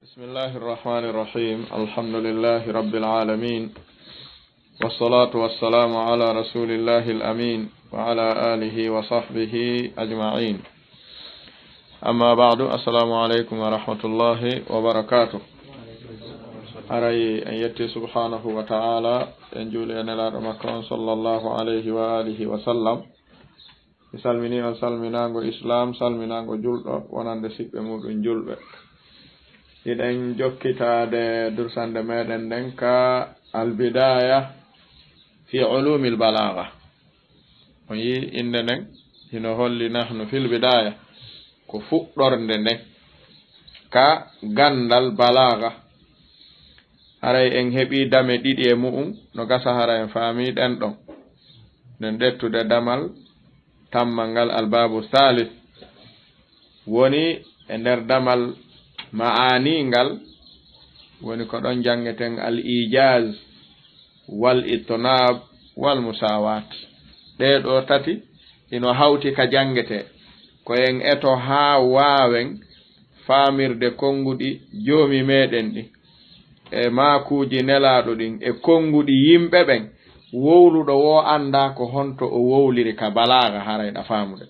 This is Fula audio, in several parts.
بسم الله الرحمن الرحيم الحمد لله رب العالمين والصلاة والسلام على رسول الله الأمين وعلى آله وصحبه أجمعين أما بعد السلام عليكم ورحمة الله وبركاته أرأي أن يتي سبحانه وتعالى أن جولي أن الأرمكان صلى الله عليه وآله وسلم سلمني وسلمناغو إسلام سلمناغو جلد ونندسك بمود جلد إذن جوكتا درسان دميدن دنكا البداية في علوم البلاغة وي إنن هنا هولي نحن في البداية كفؤر دنك كا غندال بلاغة هراي إن هبي دامي ديدي مؤم نغسا هراي فامي دندون ندتو دمال تمانغال الباب الثالث وني اندر دمال معاني ngal woni ko don jangeten al ijaz wal itnab wal musawat de do tati ino hawti ka jangete ko en eto ha wawen famirde kongudi jomi meden di e makuji nelado din e kongudi yimbe ben wowludo wo anda ko honto o wowliri ka balaga haray da famude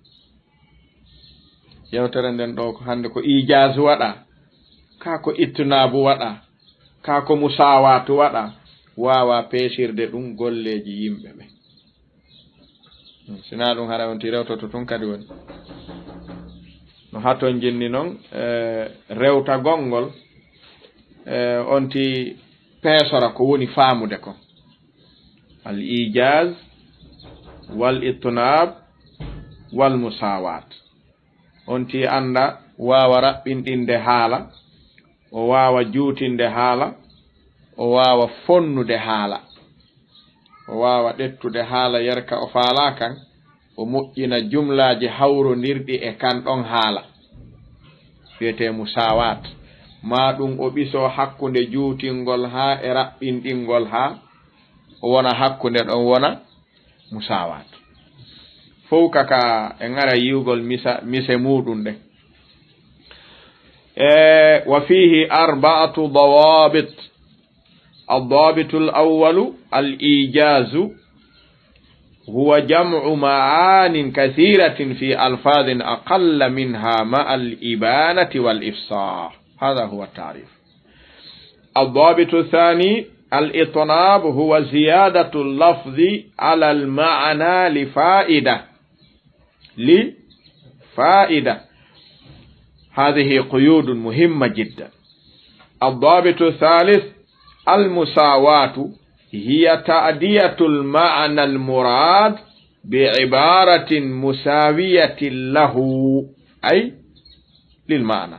yewtere den do ko hande ko ijaz wada ka ko ittunabu wada ka ko musawatu wada wawa pesirde dum golleji yimbe be sina dum hara on tirewto to tun kadi woni no haton jinni non rewta gongol onti pesora ko woni famude ko al ijaz wal itnab wal musawat onti anda wawa rabbindinde haala o wawa juutinde haala o wawa fonnude haala o wawa dettude haala yerka o faala kan o moƴƴina jumlaaji hawrondirɗi e kan ɗon haala wiyete musawat ma ɗum o ɓiso hakkunde juutingol ha e raɓɓinɗingol ha o wona hakkunde ɗon wona musawat fof kaka e ngara yiwgol mise muɗum ɗe وفيه أربعة ضوابط الضابط الأول الإيجاز هو جمع معان كثيرة في ألفاظ أقل منها مع الإبانة والإفصاح هذا هو التعريف الضابط الثاني الإطناب هو زيادة اللفظ على المعنى لفائدة هذه قيود مهمة جدا الضابط الثالث المساواة هي تأدية المعنى المراد بعبارة مساوية له أي للمعنى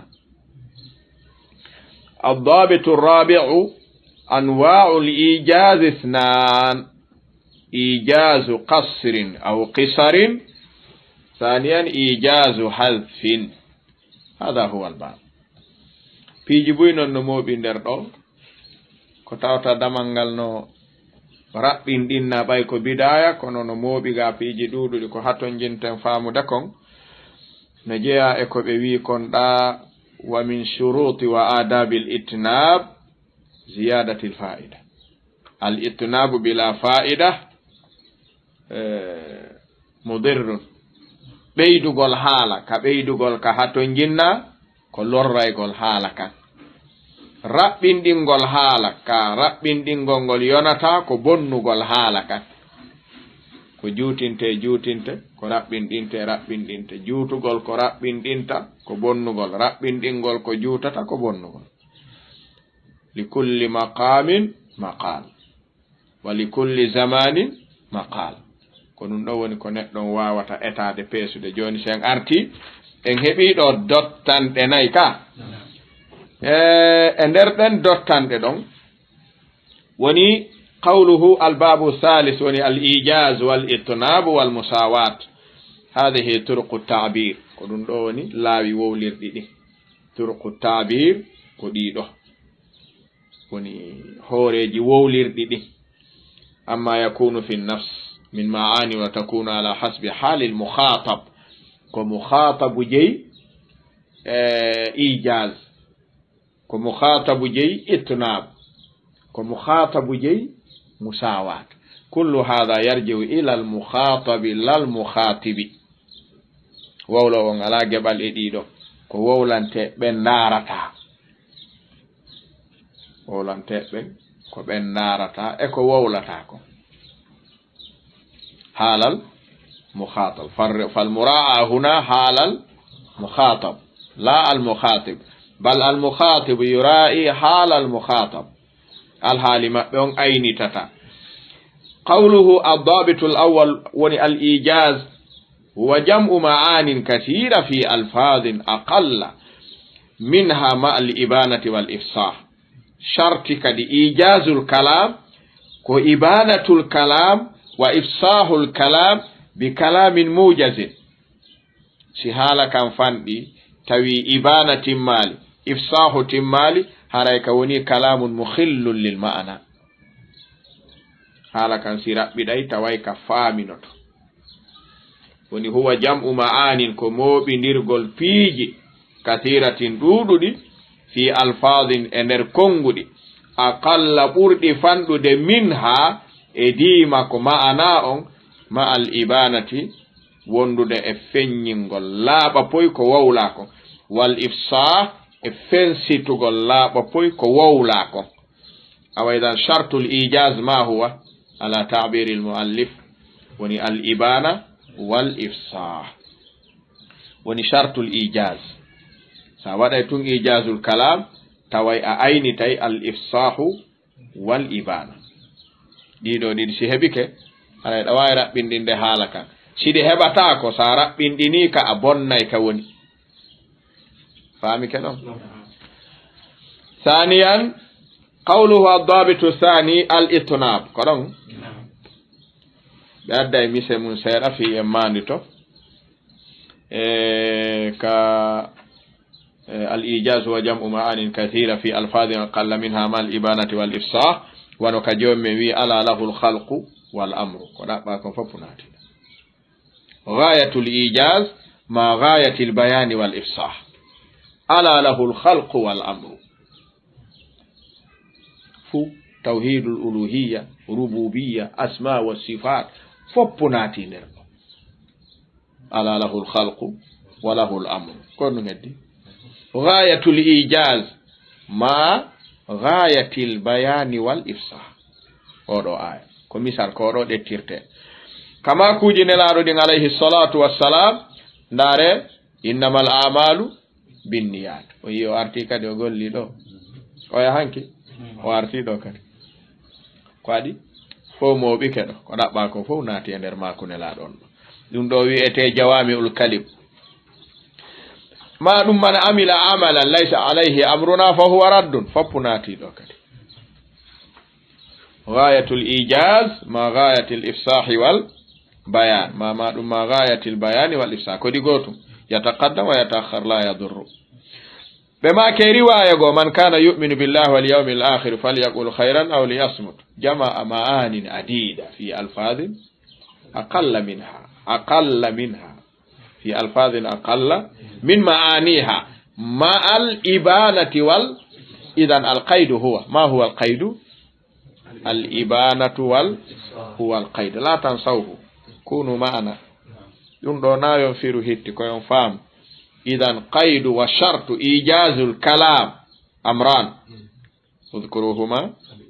الضابط الرابع أنواع الإيجاز اثنان إيجاز قصر أو قصر ثانيا إيجاز حذف هذا هو الباب piiji buynon no moɓi nder ɗo ko tawta damangal no raɓɓinɗinna ɓay ko bidaya kono no moɓi ga piiji ɗuɗuɗi ko haton jinten faamude kon no jeeya e ko ɓe wi kon ɗa wa min shuruti wa adabi l itnab ziyadati l fa'ida al itnabu bila fa'ida mudirrun ɓeydugol haala ka ɓeydugol ka haton jinna ko lorraygol haala kan raɓɓinɗingol haala ka raɓɓinɗingol ngol yonata ko bonnugol haala kan ko juutinte ko raɓɓinɗinte juutugol ko raɓɓinɗinta ko bonnugol raɓɓinɗingol ko juutata ko bonnugol likulli maqamin maqal wa likulli zamanin maqal ko ɗum ɗo woni ko neɗɗon wawata etade peesude joni sen arti en heɓi ɗo dottanɗe nayi ka e nder ɗen dottanɗe ɗon woni qawluhu albabu thalith woni al ijaz wal itnab wal musawat hadihi turqu ta'bir ko ɗum ɗo woni laawi wowlirɗi ɗi turqu ta'bir ko ɗiɗo woni hooreji wowlirɗi ɗi amma yakunu fi nafs من معاني وتكون على حسب حال المخاطب كمخاطب جي إيجاز ko mukhatabu jeyi itnab ko mukhatabu jeyi musawat kullu hadha yarji'u ila al mukhatabi lal mukhatibi wawlo on ala gebal e ɗiɗo ko wowlante ɓe narata wowlanteɓe ko ɓe narata e ko wowlata ko halal mukhatab fal mura'a huna halal mukhatab la al mukhatib bal al mukhatib yura'i halal mukhatab al halima ɓe on aynitata qawluhu ad-dabitu al-awwal woni al-ijaz huwa jam'u ma'anin kathira fi alfadhin aqalla minha ma al-ibanati wal ifsah sharti kadi ijazul kalam ko ibanatul kalam wa ifsahul kalam bi kalamin mujazin si hala kan fandi tawi ibana timmali ifsahu timmali haray ka woni kalamun mukhillun lil ma'ana hala kan si rabbiday taway ka faaminoto woni huwa jam'u ma'anin ko moɓindirgol piiji kathiratin ɗuɗuɗi fi alfadhin e nder konnguɗi aqalla ɓurɗi fanɗude minha e diima ko ma'ana on ma al ibanati wondude e feññingol laaɓa poy ko wowla kon wal ifsah e fensitugol laaɓa poy ko wowla kon awa idan shartul ijaz ma huwa ala ta'bir al muallif woni al ibana wal ifsah woni shartul ijaz sa waɗay tun ijazul kalam taway a aynitay al ifsahu wal ibana ɗiɗo ɗiɗi si heɓike aɗa ɗa wawi raɓɓinɗinde haala kan siɗi heɓata ko sa raɓɓinɗini ka a bonnay ka woni faamike ɗon ثانيا قوله الضابط الثاني الإطناب كرون بأدى ميسى من سيرا في إمانته الإيجاز وجمع معان كثيرة في ألفاظ أقل منها ما الإبانة والإفصاح ونكجوم وي ألا له الخلق والأمر غاية الإيجاز ما غاية البيان والإفصاح ألا له الخلق والأمر توحيد الألوهية ربوبية أسماء والصفات فبناتي نربو ألا له الخلق وله الأمر كون ندي غاية الإيجاز ما غاية البيان والإفصاح أورو آية كمثال كورو دتيرتي كما كوجي نلارو دين عليه الصلاة والسلام دار إنما الأعمال بالنيات ويو أرتيكا دي يقول لي دو ويا هانكي وارتي دو كان kwadi fo mo bi kedo ko dabba ko fo naati e nder mako ne la don dum do wi'ete jawami'ul kalim ma dum man amila amalan laysa alayhi amruna fa huwa raddun fapunati do kadi ghayatul ijaz ma ghayatul ifsah wal bayan ma dum ma ghayatul bayan wal ifsah ko di gotum yataqaddam wa yataakhkhar la yadurru بما كي رواية من كان يؤمن بالله واليوم الآخر فليقول خيرا أو ليصمت جمع معان عديدة في ألفاظ أقل منها في ألفاظ أقل من معانيها مع الإبانة إذن القيد هو ما هو القيد الإبانة هو القيد لا تنسوه كونوا معنا يندونا ينفيروا هيتي كو ينفام إذن قيد وشرط إيجاز الكلام أمران اذكروهما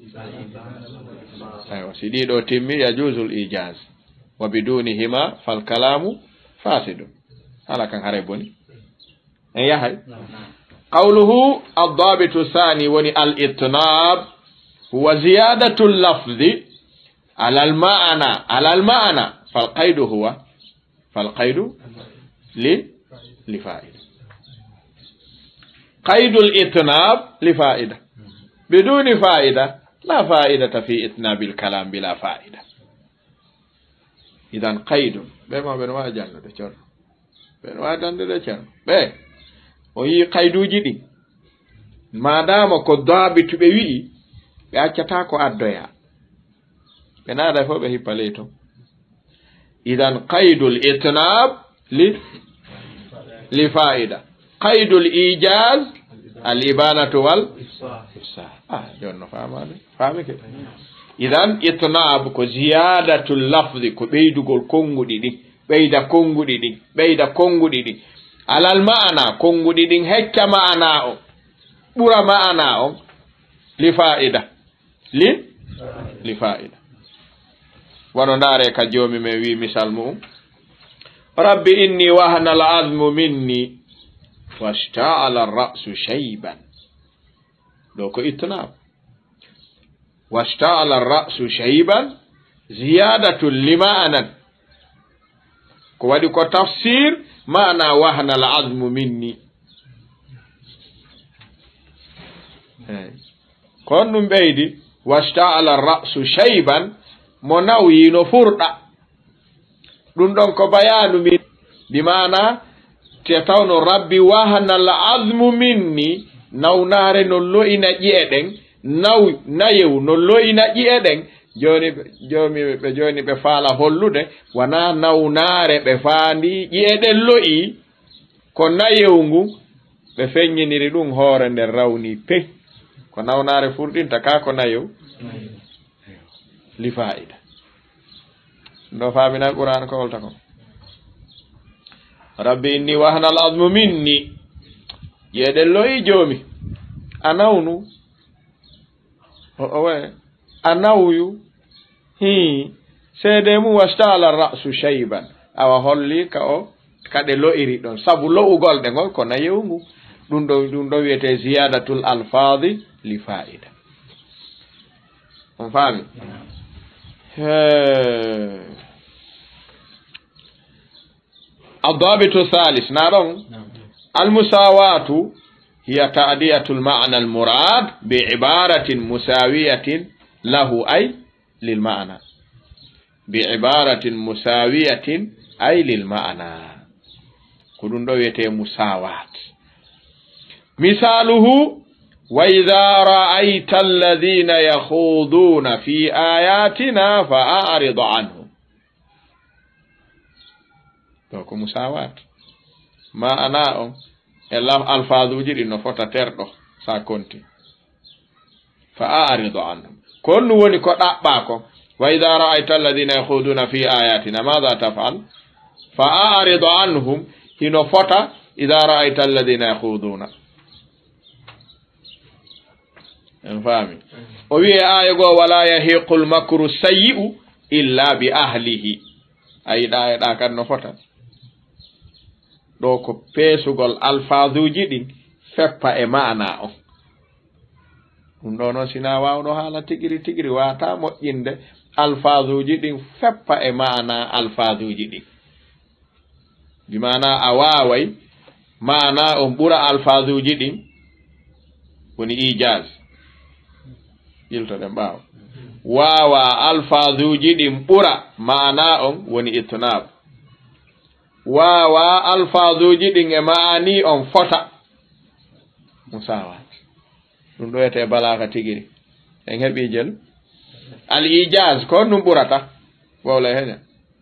أيوة سيدي دو تمي يجوز الإيجاز وبدونهما فالكلام فاسد هلا كان هربوني أي هاي قوله الضابط الثاني وني الإطناب هو زيادة اللفظ على المعنى فالقيد هو لفائدة قيد الإطناب لفائدة بدون فائدة لا فائدة في إطناب الكلام بلا فائدة إذن قيد بما بنوا جانو دچر بنوا دان دچر be o yi qayduji di madama ko dabitu be wi be accata ko addoya be nada fo be hippaleto idan qaydul itnab li فائدة قيد الإيجاز الإبانة والإفصاح جون فاهمك إذن إطناب كو زيادة اللفظ كو بيدو كونغو دي بيدا كونغو دي بيدا كونغو دي على المعنى كونغو دي هكا معنى برا معنى لفائدة لفائدة ونناري كجومي مي مثال مو ربي إني وهن العظم مني واشتعل الرأس شيبا لوكو إتناب واشتعل الرأس شيبا زيادة لمعنى كوادي كو تفسير معنى وهن العظم مني كون بيدي واشتعل الرأس شيبا مناوي نفردا دون دون كو بيانو من بمعنى تتاونو ربي وهن العظم مني nawnare no lo'ina ƴi'eɗen nayew no lo'ina ƴi'eɗen joni ɓe faala hollude wona nawnare ɓe faandi ƴi'eɗen lo'i ko nayew ngu ɓe feññiniri ɗum hoore nder rawni pe ko nawnare furɗinta ka ko nayew li fa'ida ndo faamina qur'an ko holta kon rabbi inni wahana al azmu minni yeɗen loyi joomi a nawnu owe a nawyu seede mum wastala ra'su shayban awa holli ka o kaɗe lo'iri ɗon sabu lo'ugol ɗe ngol ko nayew ngu ɗum ɗo wiyete ziyadatul alfadi li fa'ida on faami الضابط الثالث نارون المساواة هي تأدية المعنى المراد بعبارة مساوية له أي للمعنى بعبارة مساوية أي للمعنى كلون دويته مساواة مثاله وإذا رأيت الذين يخوضون في آياتنا فأعرض عنهم دوكو مساواة ما أنا alfaaduji ɗi no fota terɗo sa konti fa a'ridu anhum kon woni ko ɗaɓɓa ko wa idha ra'aita alladhina yakhuduna fi ayatina madha taf'al fa a'ridu anhum hino fota idha ra'aita alladhina yakhuduna en fami o wi aya go wala yahiqul makru sayyi'u illa bi ahlihi ayda da kan no fota ɗo ko peesugol alfaduji ɗin feppa e maana o ɗum ɗo noon sina wawɗo haala tigiri wata moƴƴinde alfaduji ɗin feppa e maana alfaduji ɗin bi mana a waway maana on ɓura alfaduji ɗin woni ijaz yiltoɗen ɓaawa wawa alfaduji ɗin ɓura maana on woni itnab wawa alfaduji ɗin e maani on fota musawat ɗum ɗo wiyete balaka tigiri en heɓi jel al ijaz ko ɗum ɓurata wawla heña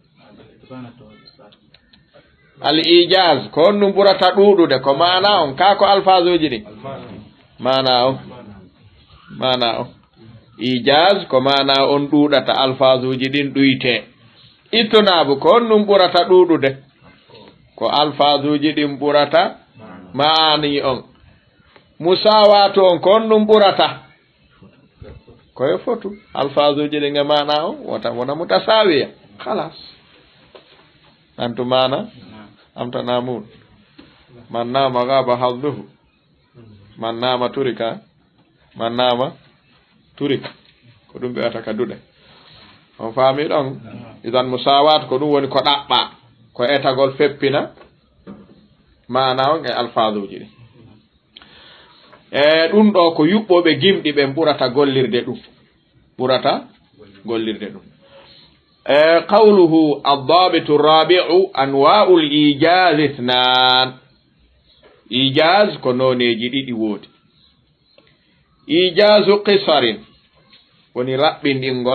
al ijaz ko ɗum ɓurata ɗuɗude ko mana on ka ko alfaduji ɗin mana on ijaz ko mana on ɗuɗata alfaduji ɗin ɗuyte ittunabu ko ɗum ɓurata ɗuɗude ko alfaduji ɗin ɓurata maani on musawatu on kon ɗum ɓurata koye fotu alfaduji ɗin e mana on wona mutasawiya halas antu mana amtanamun man nama gaba hadduhu man nama turika man nama turika ko ɗum ɓewata ka duɗe on faami ɗon idan musawat ko ɗum woni ko ɗaɓɓa ko etagol feppina mana on e alfaduji ɗi e ɗum ɗo ko yuɓɓoɓe gimɗi ɓen ɓurata gollirde ɗum qawluhu addabitu rabi'u anwa'ul ijaz ithnan ijaz ko noneji ɗiɗi woodi ijazu qisarin woni raɓɓinɗingol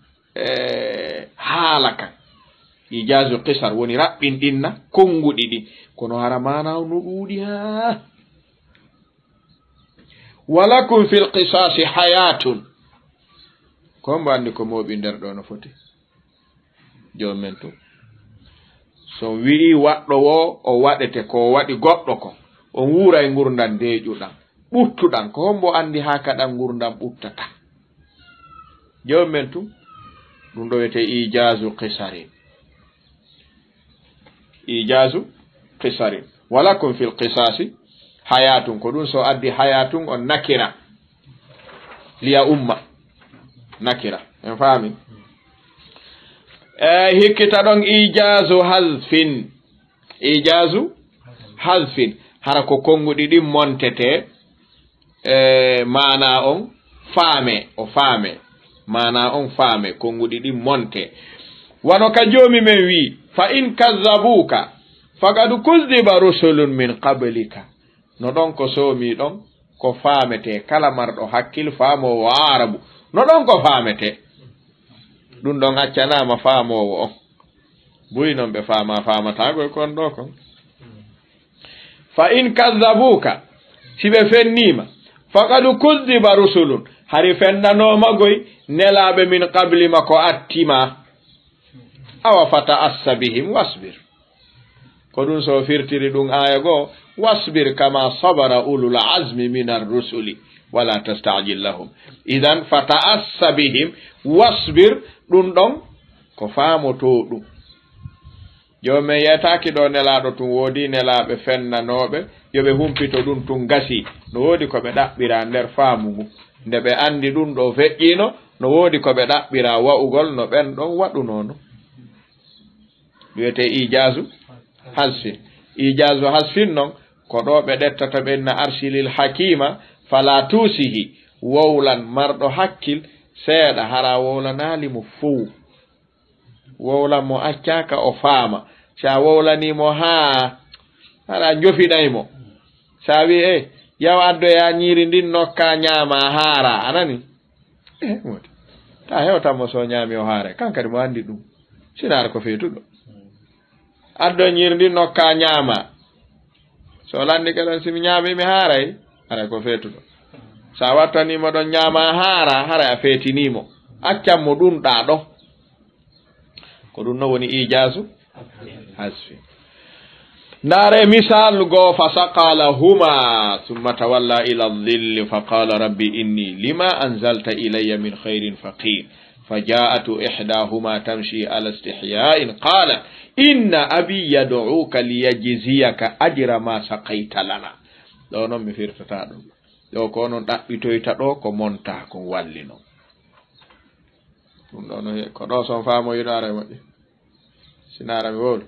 haala kan ijazu qisar woni raɓɓinɗinna konguɗi ɗi kono hara mana no ɗuuɗi ha walakum fil qisasi hayatun ko mbo andi ko moɓi nder ɗo no foti jom men to so wii waɗɗo o waɗete ko waɗi goɗɗo ko on wuura e ngurdam deeƴuɗam ɓuttuɗam ko hombo andi ha kaɗam ngurdam ɓuttata jom men tu ɗum ɗo wiyete ijazu qisarin ijazu qisarin walakum fil qisasi hayatun ko ɗum so addi hayatun on nakira liya umma nakira en faami hikkita ɗon ijazu hasfin hara ko konguɗi ɗin montete mana on faame mana on faame konguɗi ɗin monte wano ka jomi men wi fa in kazzabuka faqad kuzziba rusulun min qablika no ɗon ko soomi ɗon ko faamete kala marɗo hakkil faamowo arabu no ɗon ko faamete ɗum ɗon accanama faamowo on buy noon ɓe faamatagoy kon ɗo kon fa in kazzabuka si ɓe fennima faqad kuzziba rusulun hari fennanomagoy nelaɓe min qablima ko attima awa fata assa bihim wasbir ko ɗum so firtiri ɗum aya goo wasbir kama sabara ulul azmi min arrusuli wala tastajil lahum idan fata assa bihim wasbir ɗum ɗon ko faamoto ɗum jomen yetaki ɗo nelaɗo tun woodi nelaɓe fennanoɓe yoɓe humpito ɗum tun gasi no woodi koɓe ɗaɓɓira nder faamugu nde ɓe andi ɗum ɗo feƴƴino no woodi koɓe ɗaɓɓira wa'ugol no ɓen ɗon waɗunono wiyete ijazu hasfin noon ko ɗo ɓe ɗettata ɓenna arsilil hakima fala tusihi wowlan marɗo hakkil seeɗa hara wowlanalimo fow wowlan mo accaka o faama sa wowlanimo ha hara jofinaymo sa wi yaw addoya ñiiri ndin nokka ñaama haara anani ta hewtanmo so ñaami o haare kankadi mo andi ɗum sinaara ko feetuɗo addo ñiiri ndin nokka ñaama so landi keɗon simi ñaami mi haaray ara ko feetuɗo sa wattanimo ɗon ñaama haara hara a feetinimo accanmo ɗum ɗa ɗo ko ɗum no woni ijazu hasfi ndaare misal goo fa saqala huma summa tawalla ila dhilli fa qala rabbi inni lima anzalta ilayya min khairin faqir فجاءت إحداهما تمشي على استحياء قالت إن أبي يدعوك ليجزيك أجر ما سقيت لنا لو نمي فرتتا ɗum ɗo ko non ɗaɓɓitoyta ɗo ko monta ko wallino ɗum ɗo no ko ɗo son faamo yinare moƴƴi sinara mi wolu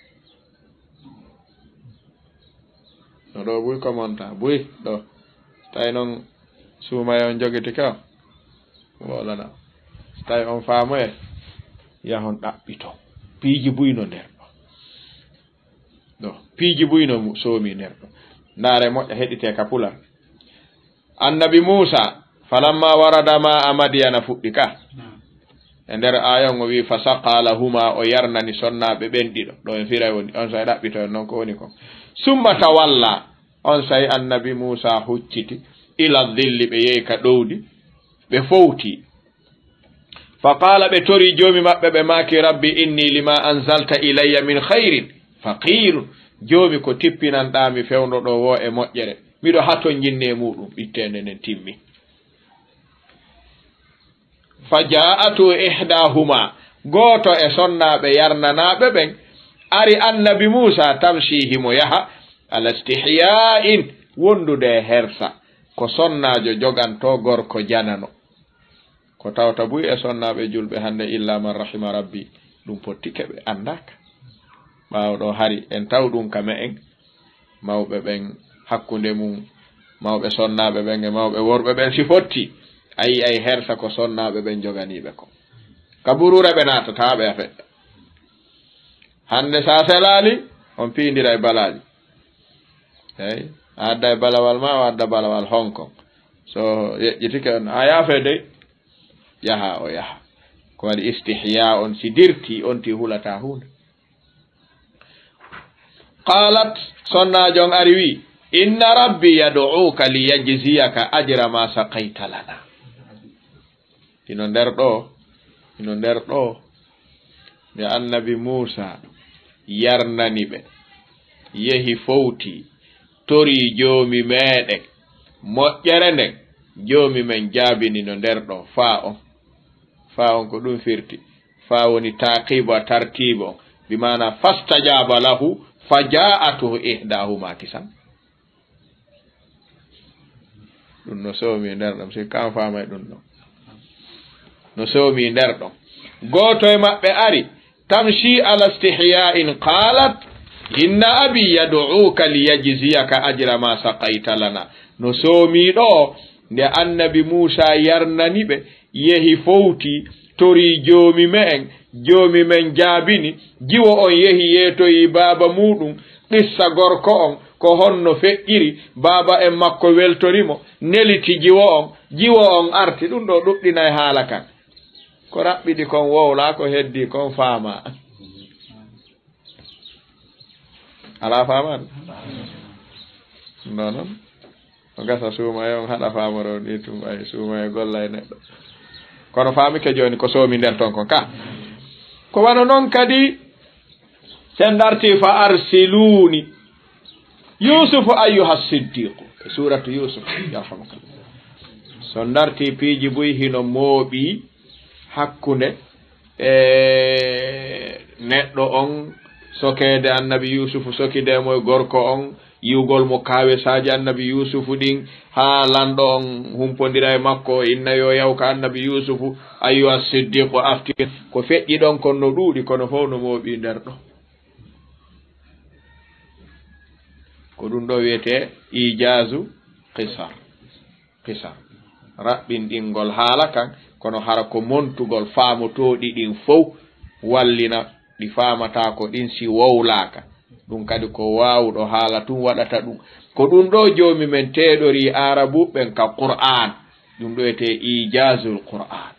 no ɗo buy ko monta buy ɗo tawi noon suumaye on jogiti ka wolana tawi on faamoye yahon ɗaɓɓito piiji buyno nder ɗo piiji buyno soomi nder ɗo ndaare moƴƴa heɗite ka pular annabi Musa falamma warada ma a Madiyana fuɗɗi ka e nder ayon o wi fa saqa lahuma o yarnani sonnaɓe ɓen ɗiɗo ɗo en firay woni on say ɗaɓɓito en noon ko woni kon summa tawalla on say annabi Musa hucciti ila dhilli ɓe yehi ka ɗowdi ɓe fowti fa qala ɓe tori joomi maɓɓe ɓe maaki rabbi inni lima anzalta ilayya min khairin faqirun joomi ko tippinanɗami fewno ɗo wo e moƴƴere miɗo hato jinne muɗum ɓittende nden timmi fa ja'atu ihdahuma gooto e sonnaɓe yarnanaɓe ɓen ari annabi Musa tamshihimo yaha ala istihya'in wondude hersa ko sonnajo joganto gorko janano ko tawta buy e sonnaɓe julɓe hande illa man rahima rabbi ɗum pottike ɓe andaka ɓawɗo hari en taw ɗum kame en mawɓe ɓen hakkunde mum mawɓe sonnaɓe ɓen e mawɓe worɓe ɓen si fotti ayi ay hersa ko sonnaɓe ɓen joganiɓe ko kaburure ɓe natata ɓe a feɗɗa hande sa selali on piindira e balaji eyi a adda e balawal ma o adda balawal Hong Kong so yeƴƴitike on a yaafe dey yaha o yaha ko waɗi istihya on si dirti on ti hulata hunde qalat sonnajo on ari wi inna rabbi yad'uka liyajziyaka ajra ma saqaita lana ino nder ɗo nde annabi Musa yarnani ɓe yehi fowti tori joomi meɗen moƴƴere nden joomi men jaabini no nder ɗo faa on ko ɗum firti faa woni taqibu a tartibe on bimana fastajaba lahu fa ja'atuhu ihdahuma kisan ɗum no somi nder ɗon si kam faamay ɗum ɗon no somi nder ɗon gooto e maɓɓe ari tamshi ala istihya'in qalat inna abi yad'uka liyajziyaka ajra ma saqaita lana no somi ɗo nde annabi Musa yarnani ɓe yehi fowti tori joomi men jaabini jiwo on yehi yeetoyi baaba muɗum qissa gorko on ko honno feƴƴiri baaba en makko weltorimo neliti jiwo on arti ɗum ɗo ɗuɗɗinay haala kan ko raɓɓiɗi kon wowla ko heddi kon faama ala faama noon o gasa suumaye on haɗa faamoro ni tum ay suumaye golla e neɗɗo kono faami ke joni ko soomi nder ton kon ka ko wano noon kadi sen darti fa arsiluni yusufu ayyuha siddiqu e suratu yusuf yarhamukallah so darti piiji buy hino mooɓi hakkunde neɗɗo on sokede annabi yusufu sokidemo e gorko on yiwgol mo kawesaji annabi yusufu ɗin ha lanɗo on humpodira e makko inna yo yawka annabi yusufu ayyuha siddiqu afti ko feƴƴi ɗon kon no ɗuuɗi kono fof no mooɓi nder ɗo ko ɗum ɗo wiyete ijazu qisar raɓɓinɗingol haala kan kono hara ko montugol faamotoɗi ɗin fof wallina ɗi faamata ko ɗin si wowlaka ɗum kadi ko wawuɗo haala tum waɗata ɗum ko ɗum ɗo joomi men teɗori arabu ɓen ka qur'an ɗum ɗo wiyete ijazul qur'an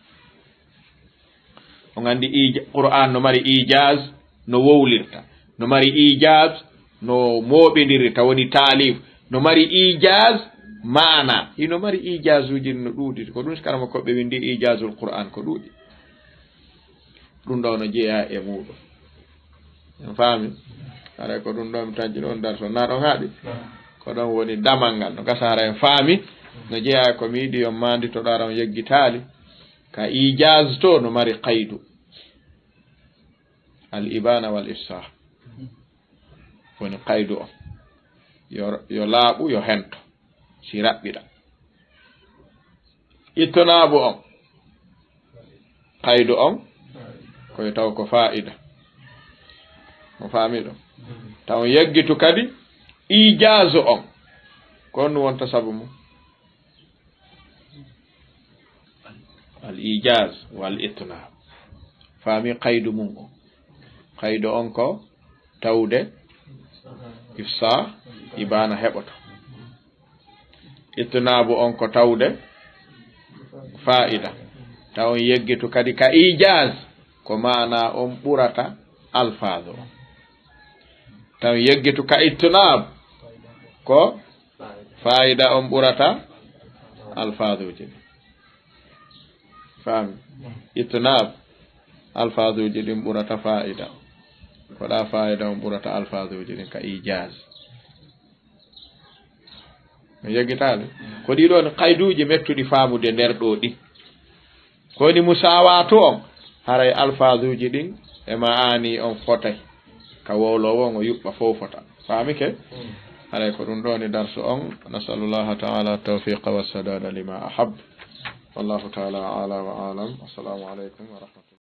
on andi qur'an no mari ijaz no wowlirta no mari ijaz no moɓidirta woni talif no mari ijaz mana hino mari ijazuji no ɗuuɗi ko ɗum karama koɓe windi ijazul qur'an ko ɗuuɗi ɗum ɗo no jeeya e muɗum en faami ara ko ɗum ɗo mi taji ɗon darto na ɗon haaɗi ko ɗon woni damal ngal no gasara en faami no jeeya ko mi yiɗi on manditoɗo ara on yeggitali ka ijaz to no mari qaydu al ibana wal ifsah woni qaydu on yo laaɓu yo hento si raɓɓiɗa ittonabu on qaydu on koye taw ko fa'ida mo faami ɗo taw yeggitu kadi ijazu on ko on wonta sabu mum al ijaz wal itnab faami qaydu mum on qaydu on ko tawde ifsa ibana heɓoto itnabu on ko tawde fa'ida taw yeggitu kadi ka ijaz ko maana on ɓurata alfaado on taw yeggitu ka itnab ko fa'ida on ɓurata alfaaduji faami itnab alfaaduji ɗin ɓurata fa'ida ko ɗa fa'ida on ɓurata alfaaduji ɗin ka ijaz mi yeggitaali ko ɗiɗo ni qayduji mettuɗi faamude nder ɗo ɗi koni musawatu on haray alfaaduji ɗin e maani on fotay ka wowlowo on o yuɓɓa fofota faami ke haray ko ɗum ɗo ni darsu on nasalullaha taala tawfiqa wassadada lima ahab wallahu taala ala wa alam assalamu aleykum wa rahmatullah